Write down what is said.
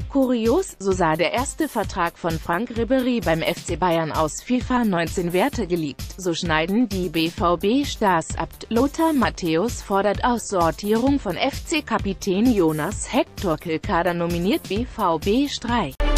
Kurios, so sah der erste Vertrag von Franck Ribéry beim FC Bayern aus. FIFA 19 Werte geleakt, so schneiden die BVB-Stars ab. Lothar Matthäus fordert Aussortierung von FC-Kapitän Jonas Hector. Kader nominiert BVB Streik.